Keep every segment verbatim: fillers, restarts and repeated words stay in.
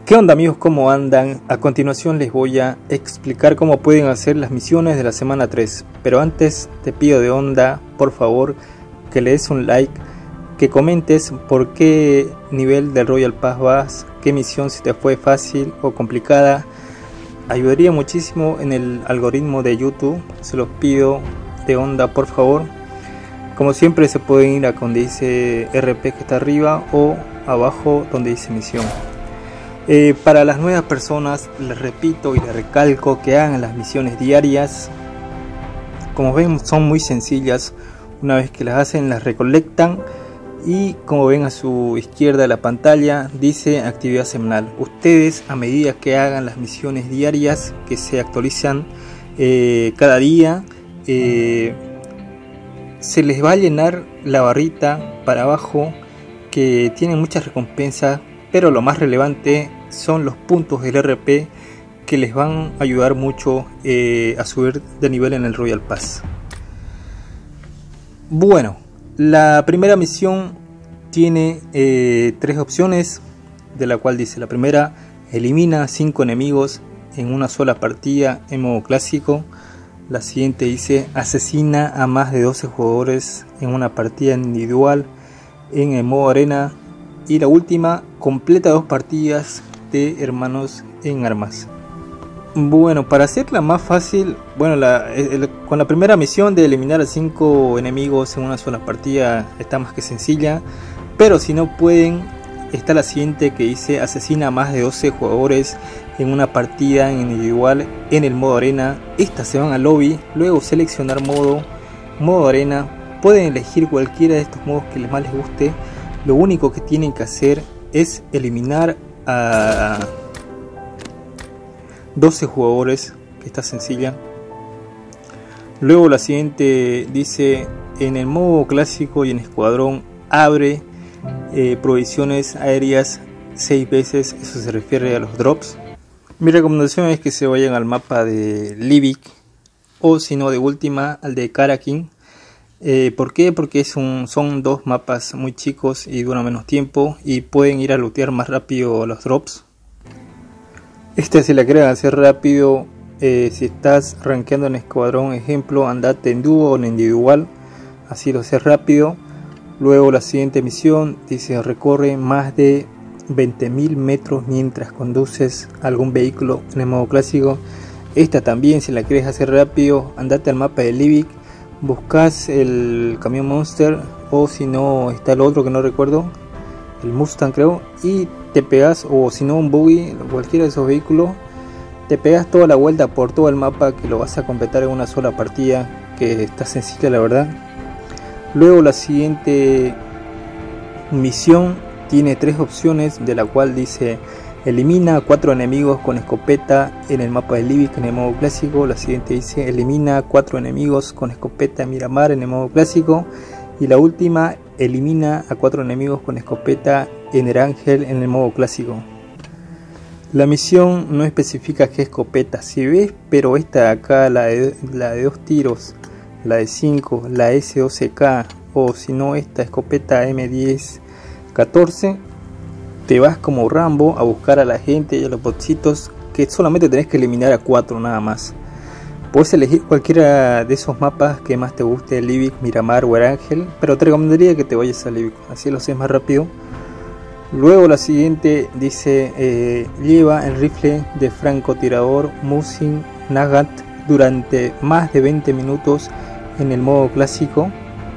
¿Qué onda amigos? ¿Cómo andan? A continuación les voy a explicar cómo pueden hacer las misiones de la semana tres. Pero antes te pido de onda, por favor, que le des un like, que comentes por qué nivel del Royal Pass vas, qué misión si te fue fácil o complicada. Ayudaría muchísimo en el algoritmo de YouTube, se los pido de onda por favor. Como siempre se pueden ir a donde dice R P que está arriba o abajo donde dice misión. Eh, para las nuevas personas les repito y les recalco que hagan las misiones diarias. Como ven son muy sencillas, una vez que las hacen las recolectan y como ven a su izquierda de la pantalla dice actividad semanal. Ustedes a medida que hagan las misiones diarias que se actualizan eh, cada día, eh, se les va a llenar la barrita para abajo que tiene muchas recompensas, pero lo más relevante son los puntos del R P que les van a ayudar mucho eh, a subir de nivel en el Royal Pass. Bueno, la primera misión tiene eh, tres opciones, de la cual dice la primera: elimina cinco enemigos en una sola partida en modo clásico. La siguiente dice: asesina a más de doce jugadores en una partida individual en el modo arena. Y la última: completa dos partidas de hermanos en armas. Bueno, para hacerla más fácil, bueno, la, el, con la primera misión de eliminar a cinco enemigos en una sola partida está más que sencilla. Pero si no pueden, está la siguiente que dice: asesina a más de doce jugadores en una partida individual en el modo arena. Estas se van al lobby, luego seleccionar modo, modo arena. Pueden elegir cualquiera de estos modos que les más les guste. Lo único que tienen que hacer es eliminar a doce jugadores, que está sencilla. Luego la siguiente dice: en el modo clásico y en escuadrón abre eh, provisiones aéreas seis veces. Eso se refiere a los drops. Mi recomendación es que se vayan al mapa de Livic o si no de última al de Karakin. Eh, ¿Por qué? Porque es un, son dos mapas muy chicos y duran menos tiempo y pueden ir a lootear más rápido los drops. Este si la quieren hacer rápido, eh, si estás rankeando en escuadrón, ejemplo, andate en dúo o en individual, así lo haces rápido. Luego la siguiente misión dice: recorre más de veinte mil metros mientras conduces algún vehículo en el modo clásico. Esta también si la quieres hacer rápido, andate al mapa de Livic, buscas el camión Monster o si no está el otro que no recuerdo, el Mustang creo, y te pegas, o si no un buggy, cualquiera de esos vehículos, te pegas toda la vuelta por todo el mapa que lo vas a completar en una sola partida, que está sencilla la verdad. Luego la siguiente misión tiene tres opciones, de la cual dice: elimina a cuatro enemigos con escopeta en el mapa de Livic en el modo clásico. La siguiente dice: elimina a cuatro enemigos con escopeta en Miramar en el modo clásico. Y la última: elimina a cuatro enemigos con escopeta en Erangel en el modo clásico. La misión no especifica qué escopeta, si ves, pero esta de acá, la de, la de dos tiros, la de cinco, la S doce K, o si no esta escopeta M diez catorce, te vas como Rambo a buscar a la gente y a los botsitos, que solamente tenés que eliminar a cuatro nada más. Puedes elegir cualquiera de esos mapas que más te guste, Livic, Miramar o Erangel, pero te recomendaría que te vayas a Livic, así lo haces más rápido. Luego la siguiente dice: eh, lleva el rifle de francotirador Musin Nagant durante más de veinte minutos en el modo clásico.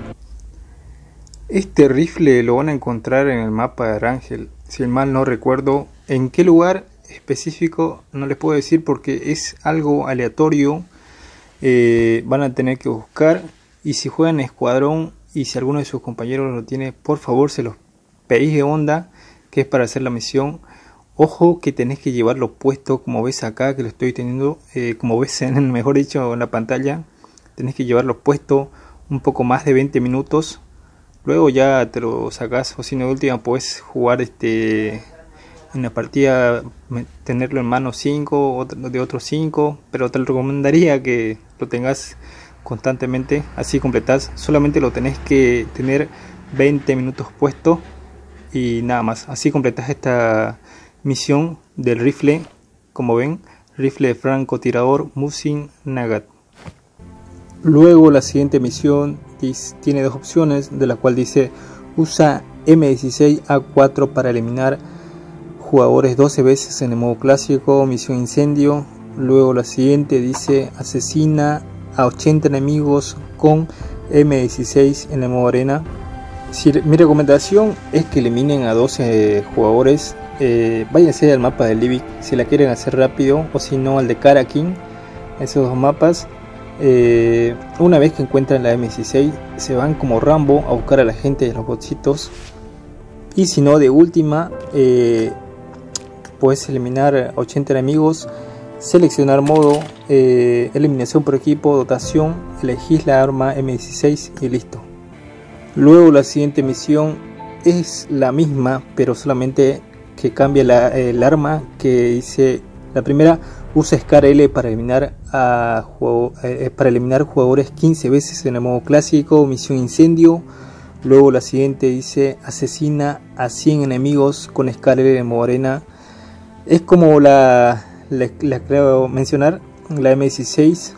Este rifle lo van a encontrar en el mapa de Erangel, si mal no recuerdo. En qué lugar específico no les puedo decir porque es algo aleatorio. Eh, van a tener que buscar, y si juegan escuadrón y si alguno de sus compañeros lo tiene, por favor se los pedís de onda, que es para hacer la misión. Ojo que tenés que llevarlo puesto, como ves acá que lo estoy teniendo, eh, como ves en, mejor dicho, en la pantalla. Tenés que llevarlo puesto un poco más de veinte minutos. Luego ya te lo sacas, o si no de última puedes jugar este en la partida, tenerlo en mano cinco, de otros cinco, pero te lo recomendaría que lo tengas constantemente, así completas. Solamente lo tenés que tener veinte minutos puesto y nada más, así completas esta misión del rifle, como ven, rifle de francotirador Musin Nagant. Luego la siguiente misión dice, tiene dos opciones, de la cual dice usa eme dieciséis A cuatro para eliminar jugadores doce veces en el modo clásico, misión incendio. Luego la siguiente dice asesina a ochenta enemigos con eme dieciséis en el modo arena. Si, mi recomendación es que eliminen a doce jugadores. Eh, váyanse al mapa del Livic si la quieren hacer rápido, o si no al de Karakin. Esos dos mapas. Eh, una vez que encuentran la eme dieciséis, se van como Rambo a buscar a la gente de los botsitos. Y si no, de última, eh, puedes eliminar ochenta enemigos, seleccionar modo, eh, eliminación por equipo, dotación, elegís la arma eme dieciséis y listo. Luego la siguiente misión es la misma, pero solamente que cambia la, el arma, que dice la primera, usa Scar L para eliminar a juego, eh, para eliminar jugadores quince veces en el modo clásico, misión incendio. Luego la siguiente dice asesina a cien enemigos con Scar L en modo arena. Es como la, la, la creo mencionar, la eme dieciséis.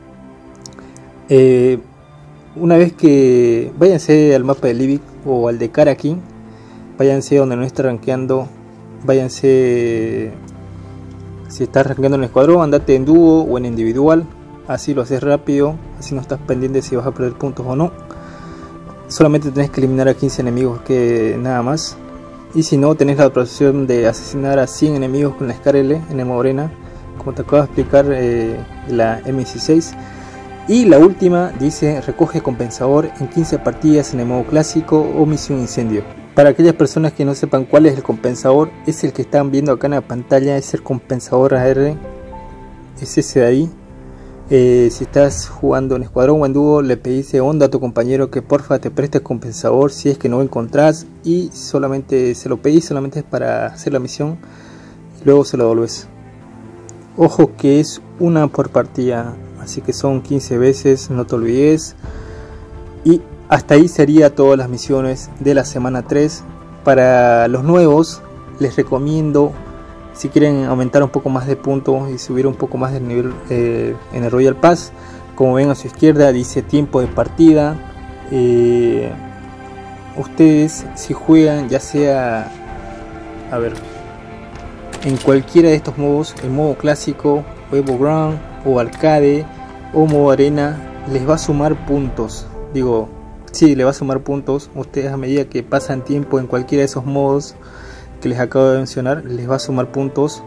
Eh, una vez que váyanse al mapa de Livic o al de Karakin, váyanse donde no está rankeando, váyanse. Si estás rankeando en el escuadrón, andate en dúo o en individual, así lo haces rápido, así no estás pendiente si vas a perder puntos o no. Solamente tenés que eliminar a quince enemigos, que nada más. Y si no, tenés la opción de asesinar a cien enemigos con la Scar L en el modo arena, como te acabo de explicar, eh, la eme dieciséis. Y la última dice recoge compensador en quince partidas en el modo clásico o misión incendio. Para aquellas personas que no sepan cuál es el compensador, es el que están viendo acá en la pantalla, es el compensador A R, es ese de ahí. Eh, si estás jugando en escuadrón o en dúo, le pedís de onda a tu compañero que porfa te preste el compensador si es que no lo encontrás, y solamente se lo pedís, solamente es para hacer la misión y luego se lo devolves. Ojo que es una por partida, así que son quince veces, no te olvides. Y hasta ahí sería todas las misiones de la semana tres. Para los nuevos les recomiendo, si quieren aumentar un poco más de puntos y subir un poco más de nivel eh, en el Royal Pass, como ven a su izquierda dice tiempo de partida. Eh, ustedes si juegan ya sea, a ver, en cualquiera de estos modos, el modo clásico, Evo Ground o arcade o modo arena, les va a sumar puntos. Digo, sí, le va a sumar puntos. Ustedes a medida que pasan tiempo en cualquiera de esos modos que les acabo de mencionar, les va a sumar puntos.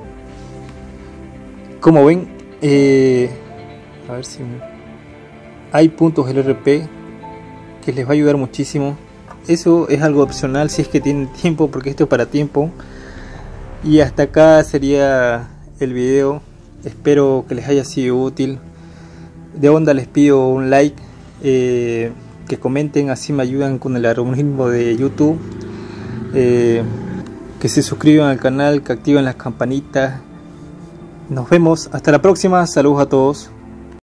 Como ven, eh, a ver si hay puntos del R P que les va a ayudar muchísimo. Eso es algo opcional si es que tienen tiempo, porque esto es para tiempo. Y hasta acá sería el video. Espero que les haya sido útil. De onda les pido un like, eh, que comenten, así me ayudan con el algoritmo de YouTube. Eh, que se suscriban al canal, que activen las campanitas. Nos vemos, hasta la próxima, saludos a todos.